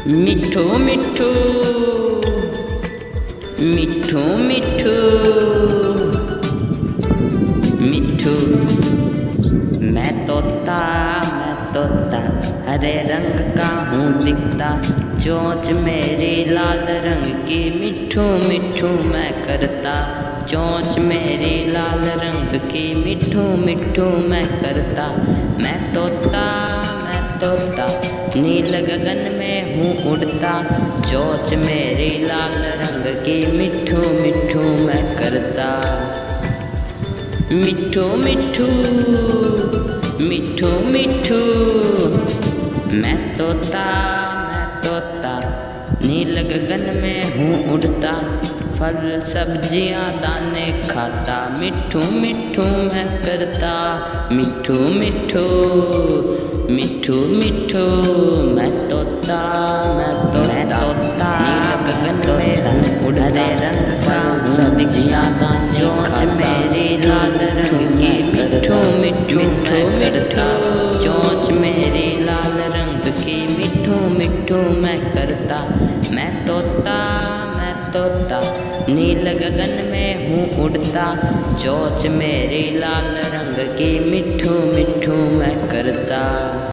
मिठू मिठू मिठू मिठू मिठू। मैं तोता हरे रंग का हूँ दिखता, चोंच मेरी लाल रंग की मिठू मिठू मैं करता। चोंच मेरी लाल रंग की मिठू मिठू मैं करता। मैं तोता नील गगन में हूँ उड़ता, चोंच मेरी लाल रंग की मिठू मिठू मैं करता। मिठू मिठू मिठू मिठू। मैं तोता नील गगन में हूँ उड़ता, फल सब्जियाँ दाने खाता, मिठू मिठू मैं करता। मिठू मिठू मिठू मिठू। मैं तोता नील गगन में हूँ उड़ता, फल सब्जियाँ दाने खाता, मेरी लाल रंग की मिठू मिठू मैं करता। चोंच मेरी लाल रंग की मिठू मिठू मैं करता। मैं तोता नील गगन में हूँ उड़ता, चोंच मेरी लाल रंग की मिठू मिठू मैं करता।